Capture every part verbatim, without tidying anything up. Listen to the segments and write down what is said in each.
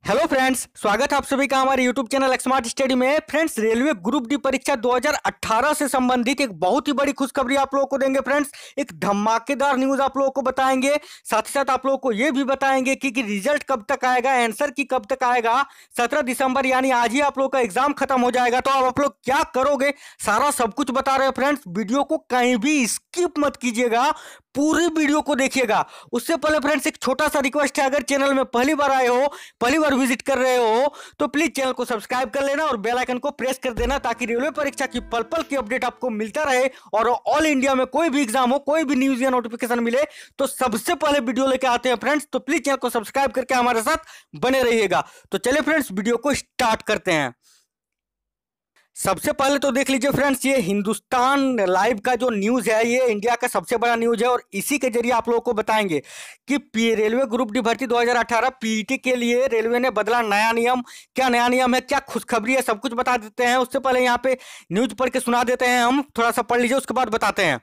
Hello friends, स्वागत है आप सभी का हमारे यूट्यूब चैनल स्मार्ट स्टडी में। फ्रेंड्स, रेलवे ग्रुप डी परीक्षा दो हज़ार अठारह से संबंधित एक बहुत ही बड़ी खुशखबरी आप लोगों को देंगे। फ्रेंड्स, एक धमाकेदार न्यूज आप लोगों को बताएंगे। साथ ही साथ आप लोगों को यह भी बताएंगे कि, कि रिजल्ट कब तक आएगा, आंसर की कब तक आएगा। सत्रह दिसंबर यानी आज ही आप लोगों का एग्जाम खत्म हो जाएगा, तो अब आप लोग क्या करोगे, सारा सब कुछ बता रहे हैं। फ्रेंड्स, वीडियो को कहीं भी स्किप मत कीजिएगा, पूरी वीडियो को देखिएगा। उससे पहले फ्रेंड्स एक छोटा सा रिक्वेस्ट है, अगर चैनल में पहली बार आए हो, पहली बार विजिट कर रहे हो, तो प्लीज चैनल को सब्सक्राइब कर लेना और बेल आइकन को प्रेस कर देना, ताकि रेलवे परीक्षा की पल पल की अपडेट आपको मिलता रहे और ऑल इंडिया में कोई भी एग्जाम हो, कोई भी न्यूज या नोटिफिकेशन मिले तो सबसे पहले वीडियो लेके आते हैं। फ्रेंड्स, तो प्लीज चैनल को सब्सक्राइब करके हमारे साथ बने रहिएगा। तो चलिए फ्रेंड्स, वीडियो को स्टार्ट करते हैं। सबसे पहले तो देख लीजिए फ्रेंड्स, ये हिंदुस्तान लाइव का जो न्यूज़ है, ये इंडिया का सबसे बड़ा न्यूज़ है और इसी के जरिए आप लोगों को बताएंगे कि पी रेलवे ग्रुप डी भर्ती दो हज़ार अठारह पीईटी के लिए रेलवे ने बदला नया नियम। क्या नया नियम है, क्या खुशखबरी है, सब कुछ बता देते हैं। उससे पहले यहाँ पे न्यूज पढ़ के सुना देते हैं, हम थोड़ा सा पढ़ लीजिए, उसके बाद बताते हैं।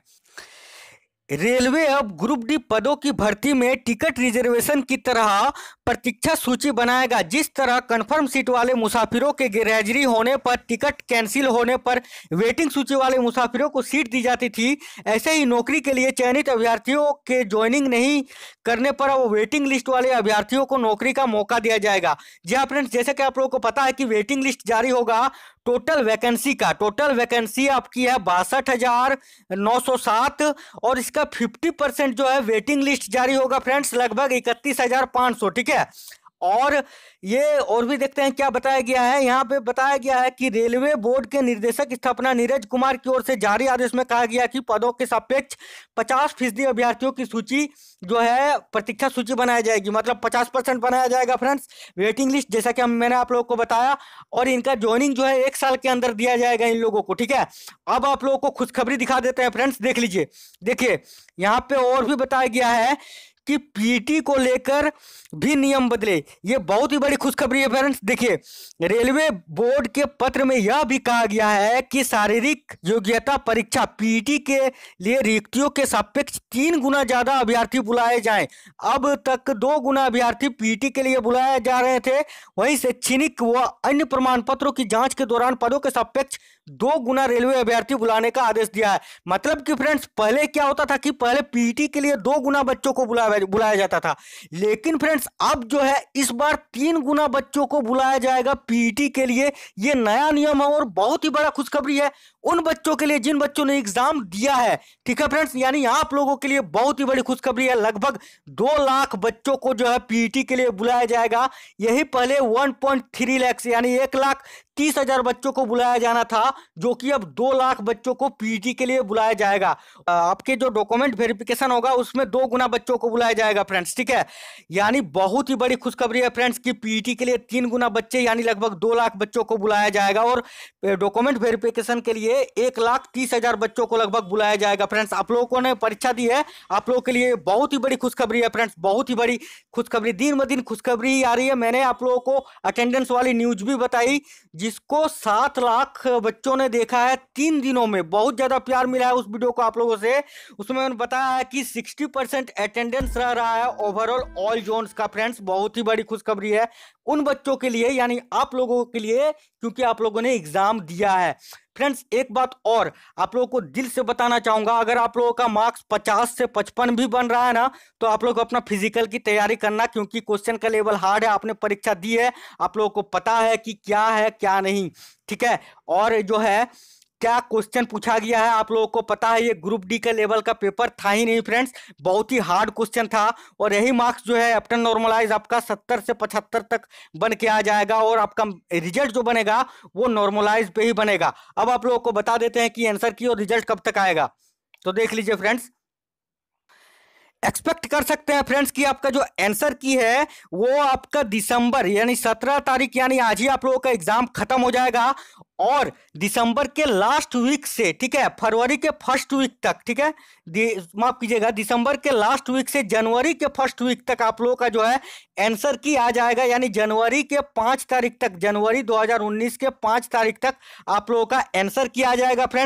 रेलवे अब ग्रुप डी पदों की भर्ती में टिकट रिजर्वेशन की तरह प्रतीक्षा सूची बनाएगा। जिस तरह कंफर्म सीट वाले मुसाफिरों के गैरहाजिरी होने पर, टिकट कैंसिल होने पर वेटिंग सूची वाले मुसाफिरों को सीट दी जाती थी, ऐसे ही नौकरी के लिए चयनित अभ्यर्थियों के ज्वाइनिंग नहीं करने पर अब वेटिंग लिस्ट वाले अभ्यर्थियों को नौकरी का मौका दिया जाएगा। जी हाँ फ्रेंड्स, जैसे कि आप लोगों को पता है कि वेटिंग लिस्ट जारी होगा टोटल वैकेंसी का। टोटल वैकेंसी आपकी है बासठ हजार नौ सौ सात और इसका फिफ्टी परसेंट जो है वेटिंग लिस्ट जारी होगा फ्रेंड्स, लगभग इकतीस हजार पाँच सौ। ठीक है, और ये और भी देखते हैं क्या बताया गया है। यहाँ पे बताया गया है कि रेलवे बोर्ड के निर्देशक स्थापना नीरज कुमार की ओर से जारी आदेश में कहा गया कि पदों के सापेक्ष पचास फीसदी अभ्यर्थियों की सूची जो है प्रतीक्षा सूची बनाई जाएगी, मतलब पचास परसेंट बनाया जाएगा फ्रेंड्स वेटिंग लिस्ट, जैसा कि हम मैंने आप लोगों को बताया। और इनका ज्वाइनिंग जो है एक साल के अंदर दिया जाएगा इन लोगों को। ठीक है, अब आप लोगों को खुशखबरी दिखा देते हैं फ्रेंड्स, देख लीजिए। देखिए यहाँ पे और भी बताया गया है कि पीटी को लेकर भी नियम बदले। ये बहुत ही बड़ी खुशखबरी है फ्रेंड्स। देखिए, रेलवे बोर्ड के पत्र में यह भी कहा गया है कि शारीरिक योग्यता परीक्षा पीटी के लिए रिक्तियों के सापेक्ष तीन गुना ज्यादा अभ्यर्थी बुलाए जाएं। अब तक दो गुना अभ्यर्थी पीटी के लिए बुलाए जा रहे थे, वहीं शैक्षणिक व अन्य प्रमाण पत्रों की जांच के दौरान पदों के सापेक्ष दो गुना रेलवे अभ्यर्थी बुलाने का आदेश दिया है। मतलब कि फ्रेंड्स, पहले क्या होता था कि पहले पीटी के लिए दो गुना बच्चों को बुलाया बुलाया जाता था, लेकिन फ्रेंड्स अब जो है इस बार तीन गुना बच्चों को बुलाया जाएगा पीटी के लिए। ये नया नियम है और बहुत ही बड़ा खुशखबरी है उन बच्चों के लिए जिन बच्चों ने एग्जाम दिया है। ठीक है फ्रेंड्स, यानी आप लोगों के लिए बहुत ही बड़ी खुशखबरी है। लगभग दो लाख बच्चों को जो है पीटी के लिए बुलाया जाएगा। यही पहले वन पॉइंट थ्री लाख यानी एक लाख तीस हजार बच्चों को बुलाया जाना था, जो कि अब दो लाख बच्चों को पीटी के लिए बुलाया जाएगा। आपके जो डॉक्यूमेंट वेरिफिकेशन होगा उसमें दो गुना बच्चों को बुलाया जाएगा फ्रेंड्स। ठीक है, यानी बहुत ही बड़ी खुशखबरी है फ्रेंड्स कि पीटी के लिए तीन गुना बच्चे यानी लगभग दो लाख बच्चों को बुलाया जाएगा और डॉक्यूमेंट वेरिफिकेशन के लिए एक लाख तीस हजार बच्चों को लगभग बुलाया जाएगा। फ्रेंड्स, आप लोगों ने परीक्षा दी है, आप लोगों के लिए बहुत ही बड़ी खुशखबरी है फ्रेंड्स, बहुत ही बड़ी खुशखबरी। दिन ब दिन खुशखबरी आ रही है। मैंने आप लोगों को अटेंडेंस वाली न्यूज भी बताई, जिसको सात लाख बच्चों ने देखा है तीन दिनों में। बहुत ज्यादा प्यार मिला है उस वीडियो को आप लोगों से। उसमें मैंने बताया है कि साठ परसेंट अटेंडेंस रह रहा है ओवरऑल ऑल जोन्स का। फ्रेंड्स, बहुत ही बड़ी खुशखबरी है उन बच्चों के लिए, यानी आप लोगों के लिए, क्योंकि आप लोगों ने एग्जाम दिया है। फ्रेंड्स, एक बात और आप लोगों को दिल से बताना चाहूंगा, अगर आप लोगों का मार्क्स पचास से पचपन भी बन रहा है ना, तो आप लोग अपना फिजिकल की तैयारी करना, क्योंकि क्वेश्चन का लेवल हार्ड है। आपने परीक्षा दी है, आप लोगों को पता है कि क्या है क्या नहीं। ठीक है, और जो है क्या क्वेश्चन पूछा गया है आप लोगों को पता है। ये ग्रुप डी के लेवल का पेपर था ही नहीं फ्रेंड्स, बहुत ही हार्ड क्वेश्चन था और यही मार्क्स जो है आफ्टर नॉर्मलाइज आपका सत्तर से पचहत्तर तक बन के आ जाएगा और आपका रिजल्ट जो बनेगा वो नॉर्मलाइज पे ही बनेगा। अब आप लोगों को बता देते हैं कि आंसर की और रिजल्ट कब तक आएगा, तो देख लीजिए फ्रेंड्स। एक्सपेक्ट कर सकते हैं फ्रेंड्स कि आपका जो आंसर की है वो आपका दिसंबर यानी सत्रह तारीख यानी आज ही आप लोगों का एग्जाम खत्म हो जाएगा और दिसंबर के लास्ट वीक से, ठीक है, फरवरी के फर्स्ट वीक तक, ठीक है, माफ कीजिएगा, दिसंबर के लास्ट वीक से जनवरी के फर्स्ट वीक तक आप लोगों का जो है आंसर की आ जाएगा। यानी जनवरी के पांच तारीख तक, जनवरी दो हज़ार उन्नीस के पांच तारीख तक आप लोगों का आंसर की आ जाएगा फ्रेंड्स।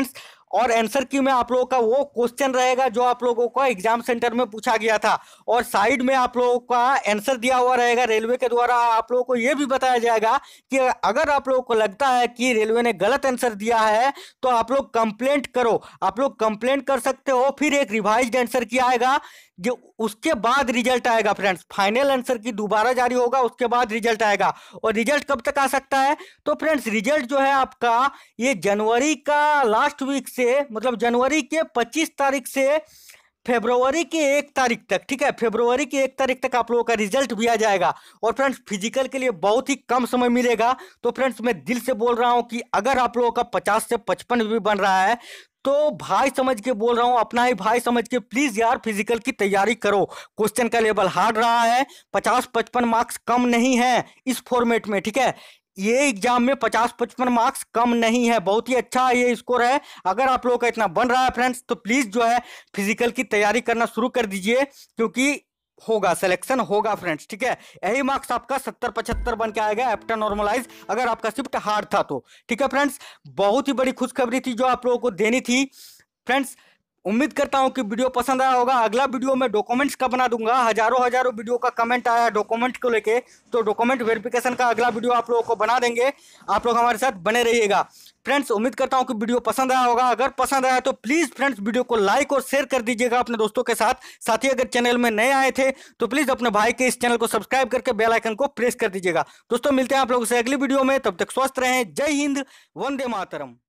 और आंसर की में आप लोगों का वो क्वेश्चन रहेगा जो आप लोगों को एग्जाम सेंटर में पूछा गया था, और साइड में आप लोगों का आंसर दिया हुआ रहेगा रेलवे के द्वारा। आप लोगों को यह भी बताया जाएगा कि अगर आप लोगों को लगता है कि रेलवे ने गलत आंसर दिया है तो आप लोग कंप्लेंट करो, आप लोग कंप्लेंट कर सकते हो। फिर एक रिवाइज्ड आंसर की आएगा, जो उसके बाद रिजल्ट आएगा फ्रेंड्स, फाइनल आंसर की दोबारा जारी होगा, उसके बाद रिजल्ट आएगा। और रिजल्ट कब तक आ सकता है? तो फ्रेंड्स रिजल्ट जो है आपका ये जनवरी का लास्ट वीक से, मतलब जनवरी के पच्चीस तारीख से फरवरी की एक तारीख तक, ठीक है, फरवरी की एक तारीख तक आप लोगों का रिजल्ट भी आ जाएगा। और फ्रेंड्स फिजिकल के लिए बहुत ही कम समय मिलेगा। तो फ्रेंड्स मैं दिल से बोल रहा हूं कि अगर आप लोगों का पचास से पचपन भी बन रहा है तो भाई समझ के बोल रहा हूं, अपना ही भाई समझ के प्लीज यार फिजिकल की तैयारी करो। क्वेश्चन का लेवल हार्ड रहा है, पचास पचपन मार्क्स कम नहीं है इस फॉर्मेट में, ठीक है। ये एग्जाम में पचास पचपन मार्क्स कम नहीं है, बहुत ही अच्छा ये स्कोर है। अगर आप लोगों का इतना बन रहा है फ्रेंड्स तो प्लीज जो है फिजिकल की तैयारी करना शुरू कर दीजिए, क्योंकि होगा, सिलेक्शन होगा फ्रेंड्स, ठीक है। यही मार्क्स आपका सत्तर पचहत्तर बन के आएगा आफ्टर नॉर्मलाइज, अगर आपका शिफ्ट हार्ड था तो, ठीक है फ्रेंड्स। बहुत ही बड़ी खुशखबरी थी जो आप लोगों को देनी थी फ्रेंड्स। उम्मीद करता हूं कि वीडियो पसंद आया होगा। अगला वीडियो मैं डॉक्यूमेंट्स का बना दूंगा, हजारों हजारों वीडियो का कमेंट आया है डॉक्यूमेंट को लेके, तो डॉक्यूमेंट वेरिफिकेशन का अगला वीडियो आप लोगों को बना देंगे। आप लोग हमारे साथ बने रहिएगा फ्रेंड्स। उम्मीद करता हूं कि वीडियो पसंद आया होगा। अगर पसंद आया तो प्लीज फ्रेंड्स वीडियो को लाइक और शेयर कर दीजिएगा अपने दोस्तों के साथ। साथ ही अगर चैनल में नए आए थे तो प्लीज अपने भाई के इस चैनल को सब्सक्राइब करके बेल आइकन को प्रेस कर दीजिएगा। दोस्तों मिलते हैं आप लोगों से अगली वीडियो में, तब तक स्वस्थ रहें। जय हिंद, वंदे मातरम।